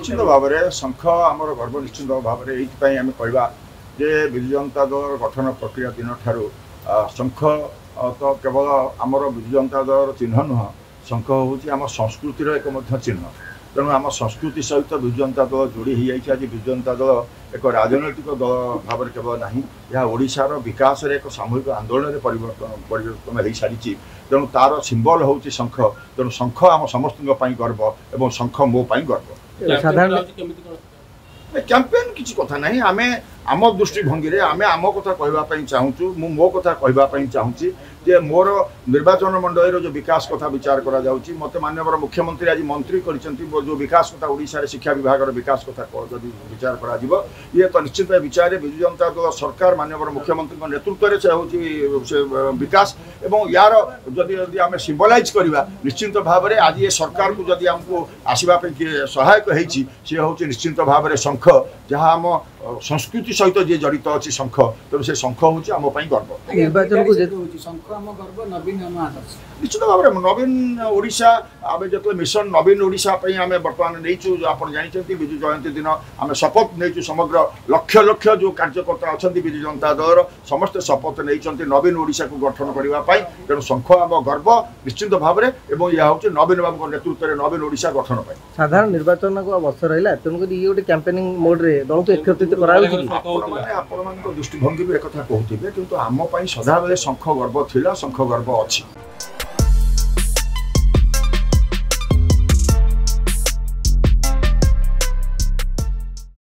निश्चित भाव में शंख आमर गर्व निश्चित भाव में ये आम कहवा जे विजु जनता दल गठन प्रक्रिया दिन ठारू शंख तो केवल आमर विजु जनता दल चिन्ह नुह शंख हूँ आम संस्कृतिर एक चिन्ह तेणु आम संस्कृति सहित विजु जनता दल जोड़ी हो जाए। आज विजु जनता दल एक राजनैतिक दल भाव में केवल ना यह ओडिशार विकास एक सामूहिक आंदोलन परिवर्तन हो सारी तेणु तार सिंबल हूँ शंख तेणु शंख आम समस्त गर्व और शंख मो गर्व कैंपेन किसी कथा नहीं आमे आम दृष्टिभंगी आमे आम कथा कहवाई चाहूँ मो कथा कहवाई चाहूँगी जे मोर निर्वाचन मंडल जो विकास कथा विचार करा जाउची मते माननीय मुख्यमंत्री आज मंत्री करिसेंती जो विकास कथा ओडिशा शिक्षा विभाग विकास कथा जदि विचार करा जिवो ये तो निश्चित विचार विजु जनता दल सरकार माननीय मुख्यमंत्री नेतृत्व में से विकास एवं यार जदि आम सिम्बलाइज करवा निश्चित भाव में आज ये सरकार को जदि आमको आसवाई सहायक होती सी हूँ निश्चित भाव में शंख जहाँ आम संस्कृति सहित जी जड़ित अच्छी शंख तेणु से शंख हूँ आम गर्व निर्वाचन को निश्चित भाव में नवीन ओडिशा आम जो मिशन नवीन ओडिशा आम बर्तमान नहीं आप जानते विजु जयंती दिन आम शपथ नहीं समग्र लक्ष लक्ष जो कार्यकर्ता अच्छा विजु जनता दल समस्ते शपथ नहीं नवीन ओडिशा को गठन करने तेणु शंख आम गर्व निश्चित भाव में यह हूँ नवीन बाबू नेतृत्व में नवीन ओडिशा गठन साधारण निर्वाचन को वर्ष रहा तेणुक ये गोटे कैंपेनिंग मोड रे दल को एकत्रित दृष्टिभंगी एक कहते किंतु आम सदाबले शंख गर्व थिला शंख गर्व अच्छी।